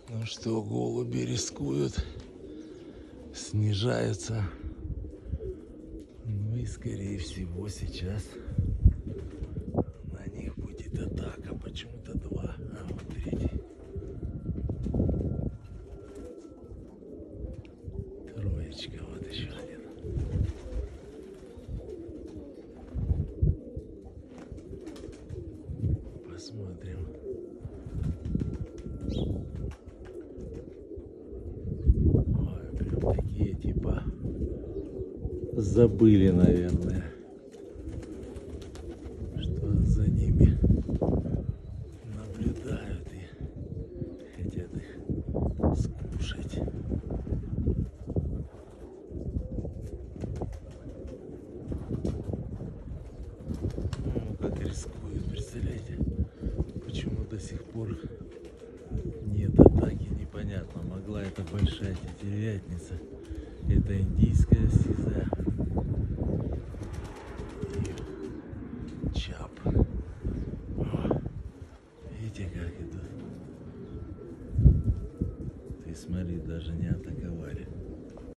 Ну что, голуби рискуют, снижаются. Ну и скорее всего сейчас на них будет атака. Почему-то два, а вот третий. Троечка, вот еще один. Посмотрим. Ой, прям такие типа забыли, наверное, что за ними наблюдают и хотят их скушать. Ну, как рискуют, представляете? Почему до сих пор нет атаки, непонятно. Могла это большая тетеревятница, это индийская сиза и чап. О, видите, как идут? Ты смотри, даже не атаковали.